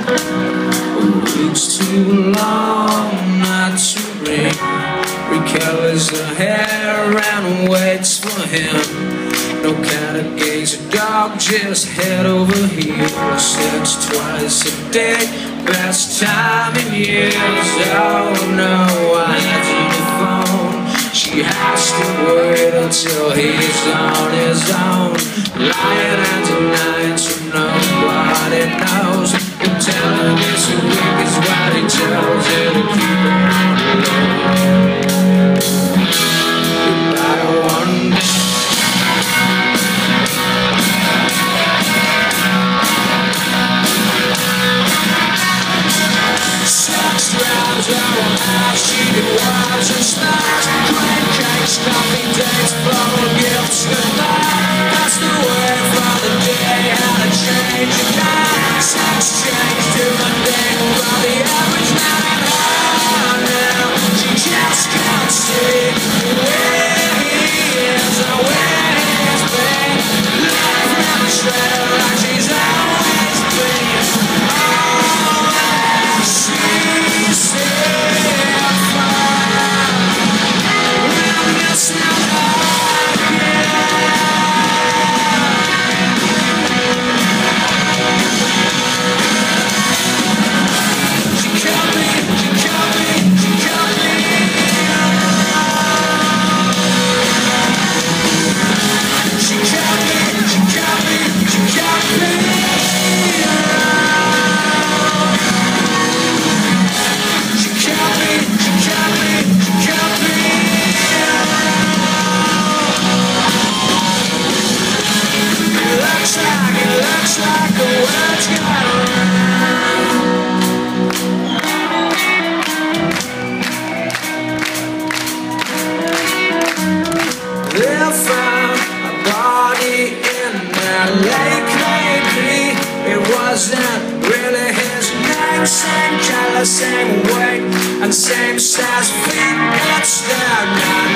A week's too long not to ring. Recovers her hair and waits for him. No kind of gaze a dog, just head over heels. Sex twice a day, best time in years. Oh no, I answer the phone. She has to wait until he's on his own. Lying at tonight so nobody knows. And telling this a week is what he tells her to keep it on the low. Goodbye one day. She did wives and snacks, pancakes, coffee dates, bottle gifts goodbye. That's the way for the day, how to change a guy. Sex change to mundane, while the average man in her now, she just can't see where he is or where he's been. Life never straight her like she's always been. Oh, she said wasn't really his name. Same color, same weight, and same size feet. It's there now.